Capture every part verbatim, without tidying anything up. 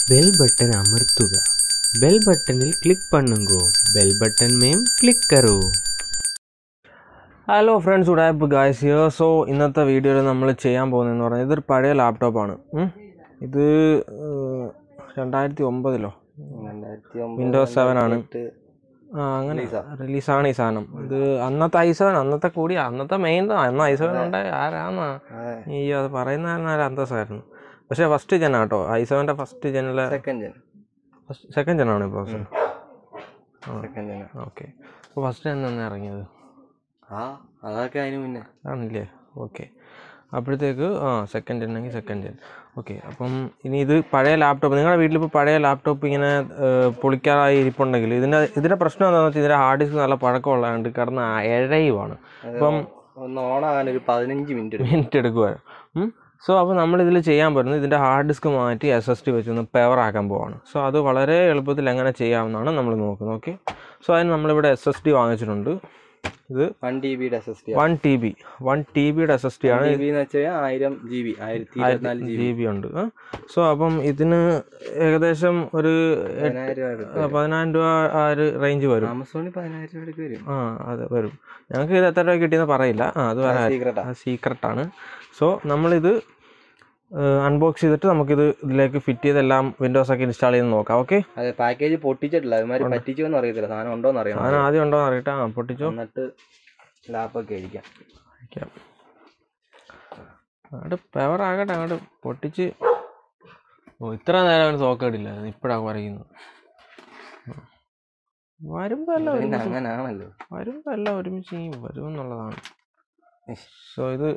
Bell button अमर्तुക bell बटनिल click पन्नुंगो बेल बटन में क्लिक करो. Hello friends, Udaippu guys here. So ഇന്നത്തെ വീഡിയോയിൽ നമ്മൾ ചെയ്യാൻ പോകുന്നതെന്ന് പറഞ്ഞാൽ ഇതൊരു പഴയ ലാപ്ടോപ്പാണ്. ഇത് രണ്ടായിരത്തി ഒമ്പതിലോ വിൻഡോസ് സെവൻ ആണ്. ആ അങ്ങനെ റിലീസാണ് ഈ സാധനം. ഇത് അന്നത്തെ ഐ സെവൻ, അന്നത്തെ കൂടി അന്നത്തെ മെയിൻ അന്ന് ഐ സെവൻ ഉണ്ടായി ആരാന്നാ ഈ അത് പറയുന്ന ഒരു അന്തസ്സായിരുന്നു. പക്ഷേ ഫസ്റ്റ് ജെൻ ആട്ടോ, ഐ സെവൻ്റെ ഫസ്റ്റ് ജെനിലെ സെക്കൻഡ് ജെൻ സെക്കൻഡ് ജെൻ ആണ് ഇപ്പോൾ. ഓക്കെ, അപ്പോൾ ഫസ്റ്റ് ജെൻ തന്നെ ഇറങ്ങിയത് ആ അതൊക്കെ അതിന് മുന്നേ ആണല്ലേ. ഓക്കെ, അപ്പോഴത്തേക്ക് ആ സെക്കൻഡ് ജെൻ ആണെങ്കിൽ സെക്കൻഡ് ജെൻ. ഓക്കെ, അപ്പം ഇനി ഇത് പഴയ ലാപ്ടോപ്പ്, നിങ്ങളുടെ വീട്ടിലിപ്പോൾ പഴയ ലാപ്ടോപ്പ് ഇങ്ങനെ പൊളിക്കാറായി ഇരിപ്പുണ്ടെങ്കിൽ ഇതിൻ്റെ ഇതിൻ്റെ പ്രശ്നം എന്താണെന്ന് വെച്ചാൽ ഇതിൻ്റെ ഹാർഡ് ഡിസ്ക് നല്ല പഴക്കമുള്ളതുകൊണ്ട് കിടന്ന് ഇഴയുവാണ്. അപ്പം ഒന്ന് ഓണാകാൻ ഒരു പതിനഞ്ച് മിനിറ്റ് മിനിറ്റ് എടുക്കുമായിരുന്നു. സോ അപ്പോൾ നമ്മളിതിൽ ചെയ്യാൻ പറ്റുന്നത് ഇതിൻ്റെ ഹാർഡ് ഡിസ്ക് മാറ്റി എസ് എസ് ഡി വെച്ചൊന്ന് പവർ ആക്കാൻ പോവാണ്. സോ അത് വളരെ എളുപ്പത്തിൽ എങ്ങനെ ചെയ്യാമെന്നാണ് നമ്മൾ നോക്കുന്നത്. ഓക്കെ, സോ അതിന് നമ്മളിവിടെ എസ് എസ് ഡി വാങ്ങിച്ചിട്ടുണ്ട്. ഇത് വൺ ടി ബിയുടെ S S D one T B one T ബിയുടെ എസ് എസ് ഡി ആണ്. ആയിരം ജി ബി ആയിരത്തി ജി ബി ഉണ്ട്. സോ അപ്പം ഇതിന് ഏകദേശം ഒരു പതിനായിരം രൂപ ആ ഒരു റേഞ്ച് വരും. ആമസോണിൽ പതിനായിരം രൂപയ്ക്ക് വരും. ആ അതെ വരും. ഞങ്ങൾക്ക് ഇത് എത്ര രൂപ കിട്ടിയെന്ന് പറയില്ല. ആ അത് വേറെ സീക്രട്ടാണ്. സോ നമ്മളിത് അൺബോക്സ് ചെയ്തിട്ട് നമുക്കിത് ഇതിലേക്ക് ഫിറ്റ് ചെയ്തെല്ലാം വിൻഡോസ് ഒക്കെ ഇൻസ്റ്റാൾ ചെയ്ത് നോക്കാം. ഓക്കെ, അതെ, പാക്കേജ് പൊട്ടിച്ചിട്ടില്ല, അതുമാതിരി പറ്റിച്ചോന്ന് അറിയത്തില്ല, സാധനം ഉണ്ടോന്ന് അറിയാം. സാധനം ആദ്യം ഉണ്ടോന്ന് അറിയട്ടെ. ആ പൊട്ടിച്ചോ, എന്നിട്ട് ലാപ്പൊക്കെ അടിക്കാം അടിക്കാം അങ്ങോട്ട് പവർ ആകട്ടെ. അങ്ങോട്ട് പൊട്ടിച്ച് ഓ ഇത്ര നേരം അവന് സോക്കേടില്ലായിരുന്നു, ഇപ്പോഴാണ് പറയുന്നത്. വരുമ്പോൾ എല്ലാം അങ്ങനാണല്ലോ, വരുമ്പോൾ എല്ലാം ഒരുമിച്ച് വരുമെന്നുള്ളതാണ്. സോ ഇത്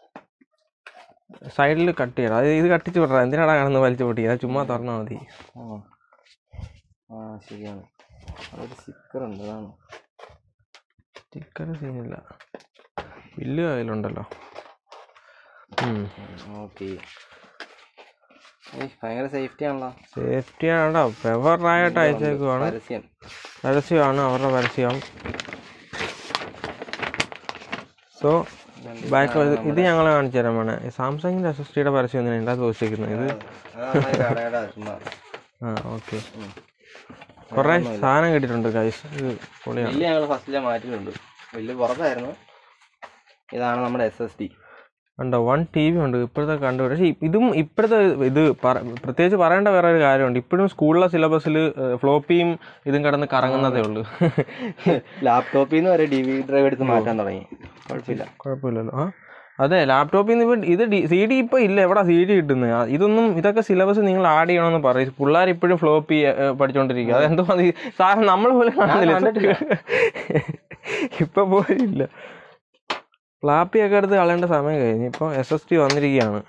സൈഡിൽ കട്ട് ചെയ്യണം. അത് ഇത് കട്ടിച്ച് വിടണം. എന്തിനാണ് കാണുന്നത് വലിച്ചു പൊട്ടിക്കുക? അത് ചുമ്മാ തുറന്നാൽ മതി. ആ ശരിയാണ്, അതൊരു സ്റ്റിക്കർ ഉണ്ട്. അതാണ് സ്റ്റിക്കർ സീനില്ല, ബില്ല് കയ്യിലുണ്ടല്ലോ. ഓക്കെ, ഭയങ്കര സേഫ്റ്റി ആണല്ലോ. സേഫ്റ്റി ആണോ? ഫെവറായിട്ട് അയച്ചേക്കുവാണ്. പരസ്യം പരസ്യമാണ്, അവരുടെ പരസ്യം. സോ ബാക്ക് ഇത് ഞങ്ങൾ കാണിച്ചു തരാൻ വേണേ. സാംസങ്ങിൻ്റെ എസ് എസ് ഡിയുടെ പരസ്യം ഒന്നും ഇതിനകത്ത് വെച്ചിരിക്കുന്നത്. ഇത് ആ ഓക്കെ, കുറേ സാധനം കിട്ടിയിട്ടുണ്ട് ഗൈസ്. ഇത് പൊളിയാണ്. ഞങ്ങൾ ഫസ്റ്റിലെ മാറ്റിയിട്ടുണ്ട്, വലിയ പുറത്തായിരുന്നു. ഇതാണ് നമ്മുടെ എസ് എസ് ഡി. ഉണ്ടോ? വൺ ടി വി ഉണ്ട് ഇപ്പോഴത്തെ കണ്ടു. പക്ഷേ ഇതും ഇപ്പോഴത്തെ ഇത് പ്രത്യേകിച്ച് പറയേണ്ട വേറെ ഒരു കാര്യമുണ്ട്. ഇപ്പോഴും സ്കൂളിലെ സിലബസിൽ ഫ്ലോപ്പിയും ഇതും കിടന്ന് കറങ്ങുന്നതേ ഉള്ളൂ. ലാപ്ടോപ്പിൽ നിന്ന് വരെ ഡി വി ഡ്രൈവ് എടുത്ത് മാറ്റാൻ തുടങ്ങി. കുഴപ്പമില്ല കുഴപ്പമില്ലല്ലോ. ആ അതെ, ലാപ്ടോപ്പിൽ നിന്ന് ഇപ്പോൾ ഇത് ഡി സി ഡി ഇപ്പോൾ ഇല്ല. എവിടെ സി ഡി കിട്ടുന്നത്? ഇതൊന്നും ഇതൊക്കെ സിലബസ് നിങ്ങൾ ആഡ് ചെയ്യണമെന്ന് പറയും. പിള്ളേർ ഇപ്പോഴും ഫ്ലോപ്പി പഠിച്ചുകൊണ്ടിരിക്കുക. അതെന്തോ മതി സാധനം നമ്മൾ പോലും കാണുന്നില്ല, ഇപ്പം പോലും ഇല്ല. ഫ്ലാപ്പിയൊക്കെ എടുത്ത് കളയേണ്ട സമയം കഴിഞ്ഞ് ഇപ്പോൾ എസ് എസ് ടി വന്നിരിക്കുകയാണ്.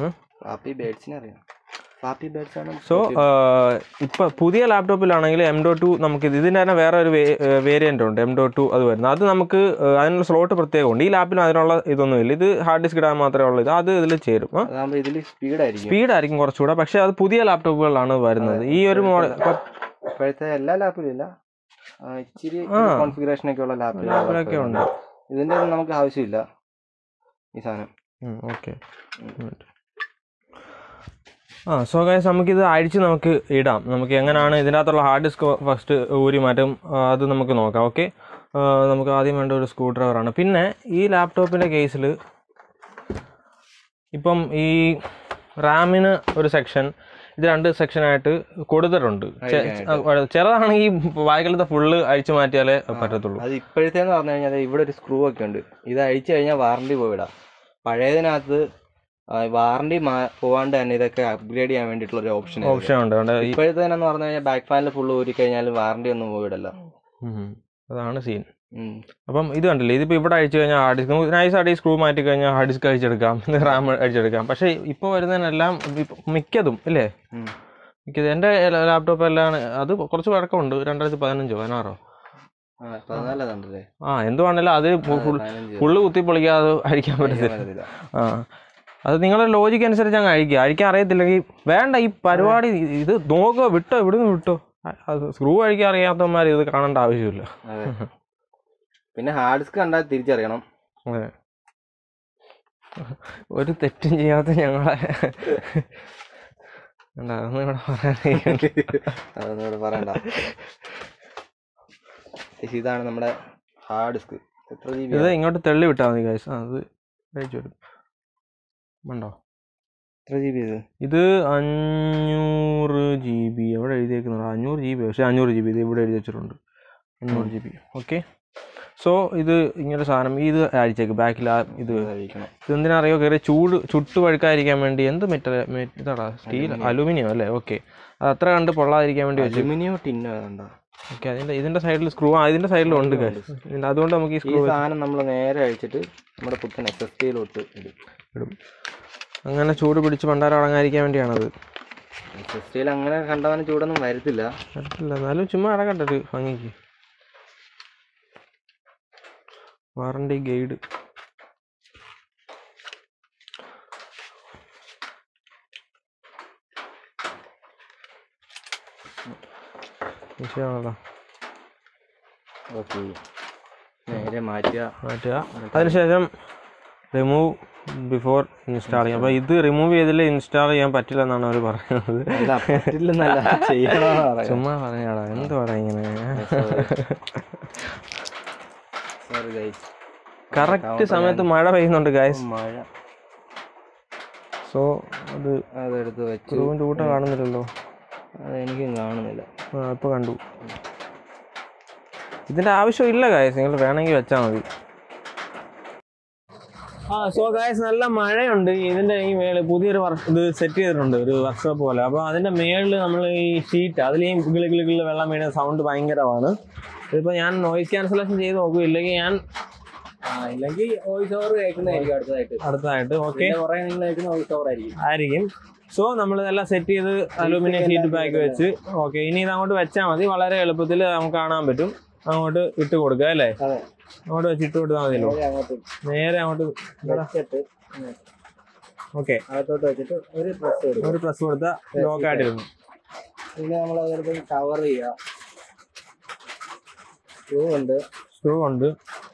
സോ ഇപ്പോൾ പുതിയ ലാപ്ടോപ്പിലാണെങ്കിൽ എം ഡോട്ട് ടു നമുക്ക് ഇതിൻ്റെ തന്നെ വേറെ ഒരു വേരിയൻ്റ് ഉണ്ട്, എം ഡോട്ട് ടു അത് വരുന്നത്. അത് നമുക്ക് അതിനുള്ള സ്ലോട്ട് പ്രത്യേകമുണ്ട്. ഈ ലാപ്പിന് അതിനുള്ള ഇതൊന്നുമില്ല. ഇത് ഹാർഡ് ഡിസ്ക് ഇടാൻ മാത്രമേ ഉള്ളൂ. ഇത് അത് ഇതിൽ ചേരും. സ്പീഡായിരിക്കും കുറച്ചുകൂടെ. പക്ഷേ അത് പുതിയ ലാപ്ടോപ്പുകളിലാണ് വരുന്നത്. ഈ ഒരു മോഡൽ ഇപ്പോഴത്തെ എല്ലാ ലാപ്പിലും ഇല്ല, ഇച്ചിരി കോൺഫിഗറേഷനൊക്കെ ഉള്ള ലാപ്പിലൊക്കെ ഉണ്ട്. ഇതിൻ്റെ ഒന്നും നമുക്ക് ആവശ്യമില്ല ഈ സാധനം. ഓക്കെ, ആ സോ ഗൈസ് നമുക്കിത് അഴിച്ച് നമുക്ക് ഇടാം. നമുക്ക് എങ്ങനെയാണ് ഇതിനകത്തുള്ള ഹാർഡ് ഡിസ്ക് ഫസ്റ്റ് ഊരി മാറ്റും, അത് നമുക്ക് നോക്കാം. ഓക്കെ, നമുക്ക് ആദ്യം വേണ്ട ഒരു സ്ക്രൂ ഡ്രൈവറാണ്. പിന്നെ ഈ ലാപ്ടോപ്പിൻ്റെ കേസിൽ ഇപ്പം ഈ റാമിന് ഒരു സെക്ഷൻ, ഇത് രണ്ട് സെക്ഷനായിട്ട് കൊടുത്തിട്ടുണ്ട്. ചെറുതാണെങ്കിൽ വായിക്കാലത്തെ ഫുള്ള് അഴിച്ചു മാറ്റിയാലേ പറ്റത്തുള്ളൂ. അത് ഇപ്പോഴത്തേന്ന് പറഞ്ഞു കഴിഞ്ഞാൽ ഇവിടെ ഒരു സ്ക്രൂ ഒക്കെ ഉണ്ട്. ഇത് അഴിച്ചു കഴിഞ്ഞാൽ വാറണ്ടി പോയിടാം. പഴയതിനകത്ത് വാറണ്ടി പോവാണ്ട് തന്നെ ഇതൊക്കെ അപ്ഗ്രേഡ് ചെയ്യാൻ വേണ്ടിയിട്ടുള്ള ഒരു ഓപ്ഷൻ ഓപ്ഷൻ ഉണ്ട്. ഇപ്പോഴത്തേനെന്ന് പറഞ്ഞു കഴിഞ്ഞാൽ ബാക്ക് പാനൽ ഫുള്ള് ഊരി കഴിഞ്ഞാൽ വാറണ്ടി ഒന്നും പോയിടല്ല. അതാണ് സീൻ. അപ്പം ഇത് കണ്ടില്ലേ, ഇതിപ്പോൾ ഇവിടെ അഴിച്ചു കഴിഞ്ഞാൽ ഹാർഡ് ഡിസ്ക് നൈസ് ആയിട്ട് ഈ സ്ക്രൂ മാറ്റി കഴിഞ്ഞാൽ ഹാർഡ് ഡിസ്ക് അഴിച്ചെടുക്കാം, റാം അഴിച്ചെടുക്കാം. പക്ഷേ ഇപ്പോൾ വരുന്നതിനെല്ലാം മിക്കതും ഇല്ലേ, മിക്കതും എൻ്റെ ലാപ്ടോപ്പ് എല്ലാം അത് കുറച്ച് വഴക്കമുണ്ട്. രണ്ടായിരത്തി പതിനഞ്ചോ പതിനാറോ ആ എന്തുവാണല്ലോ അത് ഫുള്ള് കുത്തി പൊളിക്കാതെ അഴിക്കാൻ പറ്റത്തില്ല. ആ അത് നിങ്ങളുടെ ലോജിക്ക് അനുസരിച്ച് അങ്ങ് അഴിക്കുക. അഴിക്കാൻ അറിയത്തില്ലെങ്കിൽ വേണ്ട ഈ പരിപാടി. ഇത് നോക്കുക, വിട്ടോ ഇവിടുന്ന് വിട്ടോ. അത് സ്ക്രൂ അഴിക്കാൻ അറിയാത്തവന്മാർ ഇത് കാണേണ്ട ആവശ്യമില്ല. പിന്നെ ഹാർഡ് ഡിസ്ക് കണ്ടാൽ തിരിച്ചറിയണം. അതെ, ഒരു തെറ്റും ചെയ്യാത്ത ഞങ്ങളെ അതൊന്നും ഇവിടെ പറയാൻ അതൊന്നും ഇവിടെ പറയണ്ട. ഇതാണ് നമ്മുടെ ഹാർഡ് ഡിസ്ക്. എത്ര ജി ബി? ഇത് ഇങ്ങോട്ട് തെള്ളി വിട്ടാൽ മതി ഗൈസ്. ആ അത് കഴിച്ചു വരും. ഉണ്ടോ? എത്ര ജി ബി ഇത്? ഇത് അഞ്ഞൂറ് ജി ബി എവിടെ എഴുതിയേക്കുന്നുണ്ട്? അഞ്ഞൂറ് ജി ബി. പക്ഷേ അഞ്ഞൂറ് ജി ബി ഇത് ഇവിടെ എഴുതി വെച്ചിട്ടുണ്ട്. അഞ്ഞൂറ് ജി ബി. ഓക്കെ. സോ ഇത് ഇങ്ങനൊരു സാധനം ഇത് അഴിച്ചേക്ക് ബാക്കിൽ. ആ ഇത് കഴിക്കണം. ഇതെന്തിനാ അറിയോ? കയറി ചൂട് ചുട്ട് പഴുക്കാതിരിക്കാൻ വേണ്ടി. എന്ത് മെറ്റൽ ഇതാടാ? സ്റ്റീൽ, അലുമിനിയം അല്ലേ? ഓക്കെ. അത് അത്ര കണ്ട് പൊള്ളാതിരിക്കാൻ വേണ്ടി വെച്ചു. അലുമിനിയം ടിന്നോ വേണ്ട. ഓക്കെ. അതിൻ്റെ ഇതിൻ്റെ സൈഡിൽ സ്ക്രൂ, ആ ഇതിൻ്റെ സൈഡിലും ഉണ്ട്. അതുകൊണ്ട് നമുക്ക് ഈ സ്ക്രൂ സാധനം നമ്മൾ നേരെ അഴിച്ചിട്ട് നമ്മുടെ പുത്തൻ എസ് എസ് ഡിയിലോട്ട് ഇടും. അങ്ങനെ ചൂട് പിടിച്ച് പണ്ടാരം അടങ്ങാതിരിക്കാൻ വേണ്ടിയാണത്. എസ് എസ് ഡിയിൽ അങ്ങനെ കണ്ടവന് ചൂടൊന്നും വരത്തില്ല. വരത്തില്ല, എന്നാലും ചുമ്മാ അടക്കട്ടെ ഒരു ഭംഗിക്ക്. Warranty guide. വിഷയമാണല്ലോ. ഓക്കെ. നേരെ മാറ്റുക മാറ്റുക അതിനുശേഷം റിമൂവ് ബിഫോർ ഇൻസ്റ്റാൾ ചെയ്യാം. അപ്പോൾ ഇത് റിമൂവ് ചെയ്തില്ല ഇൻസ്റ്റാൾ ചെയ്യാൻ പറ്റില്ല എന്നാണ് അവർ പറയുന്നത്. ചുമ്മാ പറയാടാ, എന്ത് പറയാ ഇങ്ങനെ. കറക്റ്റ് സമയത്ത് മഴ പെയ്യുന്നുണ്ട് ഗൈസ്. മഴ. സോ അത് അതെടുത്ത് വെച്ച് റൂമിൻ്റെ കൂട്ടം കാണുന്നില്ലല്ലോ. അതെനിക്കും കാണുന്നില്ല. ആ ഇപ്പോൾ കണ്ടു. ഇതിൻ്റെ ആവശ്യമില്ല ഗൈസ്, നിങ്ങൾ വേണമെങ്കിൽ വെച്ചാൽ മതി. ആ സോ ഗൈസ് നല്ല മഴയുണ്ട്. ഇതിൻ്റെ ഈ മേളിൽ പുതിയൊരു വർക്ക് ഇത് സെറ്റ് ചെയ്തിട്ടുണ്ട്, ഒരു വർക്ക്ഷോപ്പ് പോലെ. അപ്പോൾ അതിൻ്റെ മേളിൽ നമ്മൾ ഈ ഷീറ്റ് അതിലേയും ഗിളി ഗിളി ഗിളി വെള്ളം വീണ സൗണ്ട് ഭയങ്കരമാണ്. ഇതിപ്പോൾ ഞാൻ നോയിസ് ക്യാൻസലേഷൻ ചെയ്ത് നോക്കും. ഇല്ലെങ്കിൽ ഞാൻ ഇല്ലെങ്കിൽ വോയിസ് ഓവർ കേൾക്കുന്നതായിരിക്കും അടുത്തതായിട്ട് അടുത്തതായിട്ട് ഓക്കെ കുറേ നിങ്ങൾ കേൾക്കുന്ന വോയിസ് ഓവർ ആയിരിക്കും ആയിരിക്കും സോ നമ്മൾ ഇതെല്ലാം സെറ്റ് ചെയ്ത് അലൂമിനിയം ഷീറ്റ് പാക്ക് വെച്ച് ഓക്കെ. ഇനി ഇത് അങ്ങോട്ട് വെച്ചാൽ മതി. വളരെ എളുപ്പത്തിൽ നമുക്ക് കാണാൻ പറ്റും. അങ്ങോട്ട് ഇട്ട് കൊടുക്കുക അല്ലേ? അങ്ങോട്ട് വെച്ച് ഇട്ട് കൊടുത്താൽ മതിയല്ലോ. നേരെ അങ്ങോട്ട് ഓക്കെ. അകത്തോട്ട് വെച്ചിട്ട് ഒരു പ്രസ് ഒരു പ്രസ് കൊടുത്താൽ ലോക്കായിട്ടിരുന്നു. പിന്നെ നമ്മൾ അതെടുത്ത് കവർ ചെയ്യുക. സ്ക്രൂ ഉണ്ട് സ്ക്രൂ ഉണ്ട്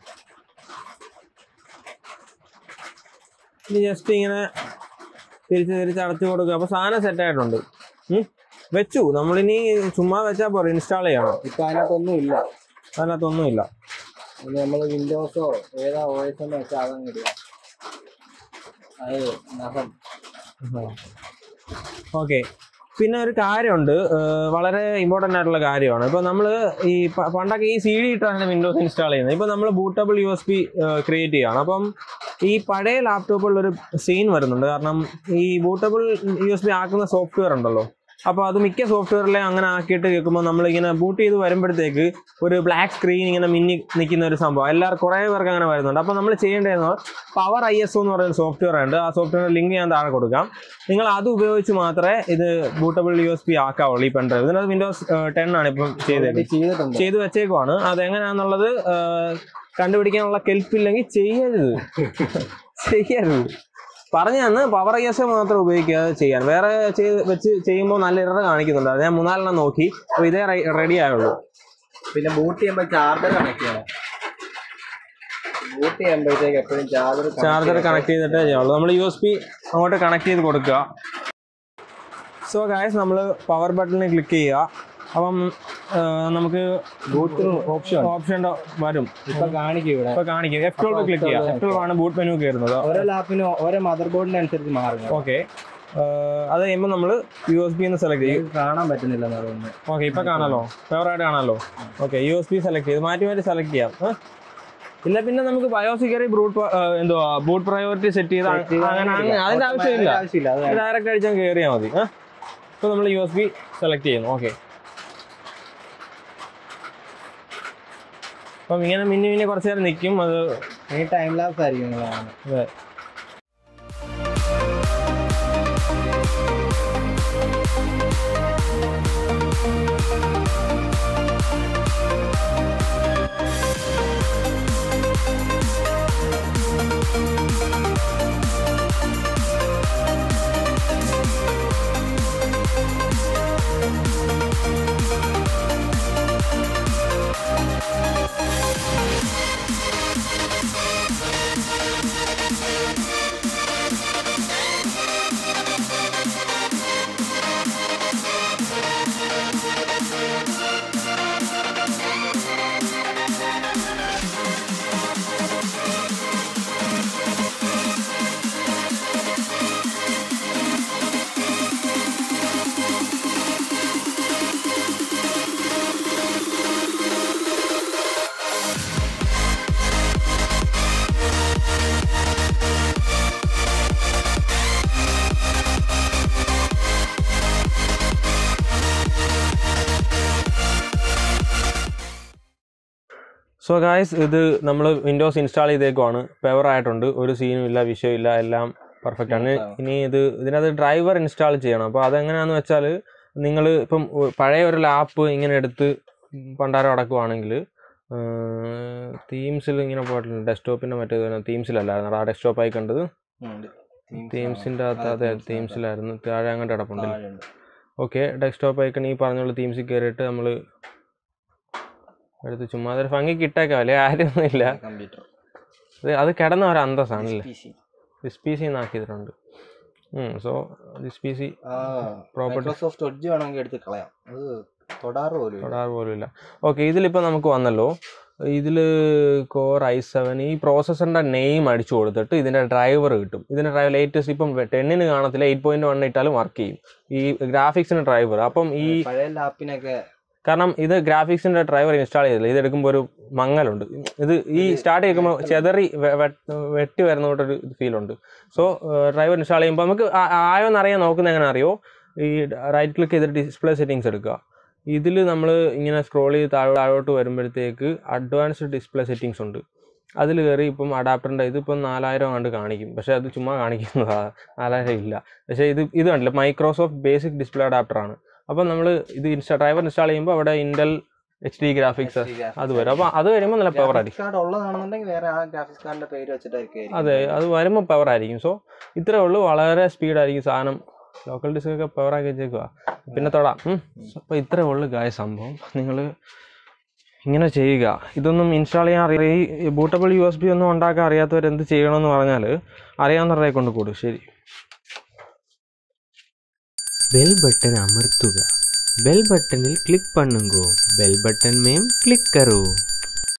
ഇനി ജസ്റ്റ് ഇങ്ങനെ തിരിച്ച് തിരിച്ച് അടച്ചു കൊടുക്കുക. അപ്പോൾ സാധനം സെറ്റായിട്ടുണ്ട്. വെച്ചു. നമ്മളിനി ചുമ്മാ വെച്ചാൽ പോരെ, ഇൻസ്റ്റാൾ ചെയ്യണം. ഇപ്പം അതിനകത്തൊന്നും ഇല്ല. അതിനകത്തൊന്നും ഇല്ല. നമ്മൾ വിൻഡോസോ ഏതാ ഓ എസ് എന്ന് വെച്ചാൽ അതങ്ങ് ഇടുക. അത് നഖം. ഓക്കെ. പിന്നെ ഒരു കാര്യമുണ്ട്, വളരെ ഇമ്പോർട്ടൻ്റ് ആയിട്ടുള്ള കാര്യമാണ്. ഇപ്പോൾ നമ്മൾ ഈ പണ്ടൊക്കെ ഈ സി ഡി ഇട്ടാണ് വിൻഡോസ് ഇൻസ്റ്റാൾ ചെയ്യുന്നത്. ഇപ്പോൾ നമ്മൾ bootable U S B create ചെയ്യുകയാണ്. അപ്പം ഈ പഴയ ലാപ്ടോപ്പുകളിലൊരു സീൻ വരുന്നുണ്ട്. കാരണം ഈ ബൂട്ടബിൾ യു എസ് ബി ആക്കുന്ന സോഫ്റ്റ്വെയർ ഉണ്ടല്ലോ, അപ്പോൾ അത് മിക്ക സോഫ്റ്റ്വെയറിലെ അങ്ങനെ ആക്കിയിട്ട് കേൾക്കുമ്പോൾ നമ്മളിങ്ങനെ ബൂട്ട് ചെയ്ത് വരുമ്പോഴത്തേക്ക് ഒരു ബ്ലാക്ക് സ്ക്രീൻ ഇങ്ങനെ മിന്നി നിൽക്കുന്ന ഒരു സംഭവം എല്ലാവർക്കും കുറേ പേർക്ക് അങ്ങനെ വരുന്നുണ്ട്. അപ്പോൾ നമ്മൾ ചെയ്യേണ്ടതെന്ന് പവർ ഐ എസ് ഒ എന്ന് പറയുന്ന സോഫ്റ്റ്വെയർ ഉണ്ട്. ആ സോഫ്റ്റ്വെയർ ലിങ്ക് ഞാൻ താഴെ കൊടുക്കാം. നിങ്ങൾ അത് ഉപയോഗിച്ച് മാത്രമേ ഇത് ബൂട്ടബിൾ യു എസ് ബി ആക്കാവുള്ളൂ. ഈ പെൻഡ്രൈവ് ഇതിനകത്ത് വിൻഡോസ് ടെൻ ആണ് ഇപ്പം ചെയ്തേക്കുന്നത്, ചെയ്ത് വെച്ചേക്കുവാണ്. അതെങ്ങനെയാണെന്നുള്ളത് കണ്ടുപിടിക്കാനുള്ള കെൽപ്പില്ലെങ്കിൽ ചെയ്യരുത് ചെയ്യരുത് പറഞ്ഞു തന്ന് പവർ ഐ എസ് മാത്രം ഉപയോഗിക്കാതെ ചെയ്യാൻ. വേറെ ചെയ്ത് വെച്ച് ചെയ്യുമ്പോൾ നല്ല ഇറർ കാണിക്കുന്നുണ്ട്. അത് ഞാൻ മൂന്നാലെണ്ണം നോക്കി. അപ്പോൾ ഇതേ റെഡി ആയുള്ളൂ. പിന്നെ ബൂട്ട് ചെയ്യുമ്പോൾ ചാർജർ കണക്ട് ചെയ്യണം. ബൂട്ട് ചെയ്യുമ്പോഴത്തേക്ക് എപ്പോഴും ചാർജർ ചാർജർ കണക്ട് ചെയ്തിട്ടേ ചെയ്യുള്ളൂ. നമ്മൾ യു എസ് ബി അങ്ങോട്ട് കണക്ട് ചെയ്ത് കൊടുക്കുക. സോ ഗായ്സ് നമ്മൾ പവർ ബട്ടണിൽ ക്ലിക്ക് ചെയ്യുക. അപ്പം നമുക്ക് ബൂട്ട് ഓപ്ഷൻ ഓപ്ഷൻ വരും. ഇപ്പൊ കാണിക്കും ഇവിടെ. ഇപ്പൊ കാണിക്കും. എഫ് ട്വൽവ് ക്ലിക്ക് ചെയ്യുക. എഫ് ട്വൽവ് ആണ് ബൂട്ട് മെനു കയറുന്നത്. ഓരോ ലാപ്പിനും ഓരോ മദർ ബോർഡിനനുസരിച്ച് മാറും. ഓക്കെ. അത് കഴിയുമ്പോൾ നമ്മൾ യു എസ് ബി എന്ന് സെലക്ട് ചെയ്യും. കാണാൻ പറ്റുന്നില്ല അതുകൊണ്ട്. ഓക്കെ ഇപ്പൊ കാണാലോ, ഫേവറായിട്ട് കാണാമല്ലോ. Okay U S B select ചെയ്ത് മാറ്റി മാറ്റി സെലക്ട് ചെയ്യാം. ഇല്ല പിന്നെ നമുക്ക് ബയോസി കയറി ബൂട്ട് എന്തുവാ ബൂട്ട് പ്രയോറിറ്റി സെറ്റ് ചെയ്ത് അങ്ങനെ അതിന്റെ ആവശ്യമില്ല. ഡയറക്റ്റ് അടിച്ചാൽ കയറിയാൽ മതി. ഇപ്പൊ നമ്മൾ യു എസ് ബി സെലക്ട് ചെയ്യുന്നു. ഓക്കെ. അപ്പം ഇങ്ങനെ മിന്നി മിന്നി കുറച്ച് നേരം നിൽക്കും. അത് ഈ ടൈം ലാപ്സ് ആയിരിക്കും. അതെ. സോ ഗായ്സ് ഇത് നമ്മൾ വിൻഡോസ് ഇൻസ്റ്റാൾ ചെയ്തേക്കുവാണ്. പവർ ആയിട്ടുണ്ട്, ഒരു സീനും ഇല്ല, വിഷയമില്ല, എല്ലാം പെർഫെക്റ്റ് ആണ്. ഇനി ഇത് ഇതിനകത്ത് ഡ്രൈവർ ഇൻസ്റ്റാൾ ചെയ്യണം. അപ്പോൾ അതെങ്ങനെയാണെന്ന് വെച്ചാൽ നിങ്ങൾ ഇപ്പം പഴയ ഒരു ലാപ്പ് ഇങ്ങനെ എടുത്ത് പണ്ടാരം അടക്കുവാണെങ്കിൽ തീംസിൽ ഇങ്ങനെ പോയിട്ടുണ്ട്. ഡെസ്ക്ടോപ്പിൻ്റെ മറ്റേ തീംസിലല്ലായിരുന്നു ആ ഡെസ്ക്ടോപ്പായി കണ്ടത്, തീംസിൻ്റെ അകത്ത് അതെ തീംസിലായിരുന്നു, താഴെ അങ്ങോട്ട് കിടപ്പുണ്ട്. ഓക്കെ, ഡെസ്ക്ടോപ്പ് ഐക്കൺ ഈ പറഞ്ഞുള്ള തീംസിൽ കയറിയിട്ട് നമ്മൾ എടുത്ത് ചുമ്മാ അതൊരു ഭംഗിക്ക് ഇട്ടേക്കാം അല്ലേ, ആരൊന്നുമില്ല. അത് അത് കിടന്ന ഒരു അന്തസ്സാണല്ലേ. ദിസ് പി സി എന്നാക്കിയിട്ടുണ്ട്. So this P C property വേണമെങ്കിൽ എടുത്ത് കളയാം, അത് തൊടാറ് പോലും തൊടാറ് പോലും ഇല്ല. ഓക്കെ, ഇതിലിപ്പോൾ നമുക്ക് വന്നല്ലോ, ഇതിൽ കോർ ഐ സെവൻ ഈ പ്രോസസ്സറിൻ്റെ നെയിം അടിച്ചു കൊടുത്തിട്ട് ഇതിൻ്റെ ഡ്രൈവർ കിട്ടും. ഇതിൻ്റെ ഡ്രൈവർ ലേറ്റസ്റ്റ് ഇപ്പം ടെന്നിന് കാണത്തില്ല, എയ്റ്റ് പോയിൻറ്റ് വൺ ഇട്ടാലും വർക്ക് ചെയ്യും ഈ ഗ്രാഫിക്സിൻ്റെ ഡ്രൈവർ. അപ്പം ഈ പഴയ ലാപ്പിനൊക്കെ കാരണം ഇത് ഗ്രാഫിക്സിൻ്റെ ഡ്രൈവർ ഇൻസ്റ്റാൾ ചെയ്തില്ല, ഇത് എടുക്കുമ്പോൾ ഒരു മങ്ങലുണ്ട്. ഇത് ഈ സ്റ്റാർട്ട് ചെയ്യുമ്പോൾ ചെതറി വെട്ടി വരുന്നോട്ടൊരു ഫീലുണ്ട്. സോ ഡ്രൈവർ ഇൻസ്റ്റാൾ ചെയ്യുമ്പോൾ നമുക്ക് ആയോ എന്നറിയാൻ നോക്കുന്നത് എങ്ങനെ അറിയോ, ഈ റൈറ്റ് ക്ലിക്ക് ചെയ്തിട്ട് ഡിസ്പ്ലേ സെറ്റിങ്സ് എടുക്കുക. ഇതിൽ നമ്മൾ ഇങ്ങനെ സ്ക്രോൾ ചെയ്ത് താഴെ താഴോട്ട് വരുമ്പോഴത്തേക്ക് അഡ്വാൻസ്ഡ് ഡിസ്പ്ലേ സെറ്റിങ്സ് ഉണ്ട്. അതിൽ കയറി ഇപ്പം അഡാപ്റ്ററിൻ്റെ ഇതിപ്പം നാലായിരം കണ്ട് കാണിക്കും, പക്ഷേ അത് ചുമ്മാ കാണിക്കുന്നതാണ്, നാലായിരം ഇല്ല. പക്ഷേ ഇത് ഇത് കണ്ടില്ല, മൈക്രോസോഫ്റ്റ് ബേസിക് ഡിസ്പ്ലേ അഡാപ്റ്ററാണ്. അപ്പം നമ്മൾ ഇത് ഇൻസ്റ്റാ ഡ്രൈവർ ഇൻസ്റ്റാൾ ചെയ്യുമ്പോൾ അവിടെ ഇൻഡൽ എച്ച് ഡി ഗ്രാഫിക്സ് അത് വരും. അപ്പോൾ അത് വരുമ്പോൾ നല്ല പവർ ആയിരിക്കും. അതെ, അത് വരുമ്പോൾ പവർ ആയിരിക്കും. സോ ഇത്രേ ഉള്ളൂ, വളരെ സ്പീഡായിരിക്കും സാധനം. ലോക്കൽ ഡിസ്ക് ഒക്കെ പവർ ആക്കി വെച്ചേക്കുക, പിന്നെ തൊടാം. അപ്പോൾ ഇത്രേ ഉള്ളൂ ഗായ സംഭവം. നിങ്ങൾ ഇങ്ങനെ ചെയ്യുക. ഇതൊന്നും ഇൻസ്റ്റാൾ ചെയ്യാൻ അറിയ ഈ ബൂട്ടബിൾ യു എസ് ബി ഒന്നും ഉണ്ടാക്കാൻ അറിയാത്തവർ എന്ത് ചെയ്യണമെന്ന് പറഞ്ഞാൽ അറിയാവുന്നവരെ കൊണ്ട് കൂടും. ശരി, பெல் பட்டன் அமர்த்துக. பெல் பட்டனில் கிளிக் பண்ணுங்கோ. பெல் பட்டன் மேம் கிளிக் करो.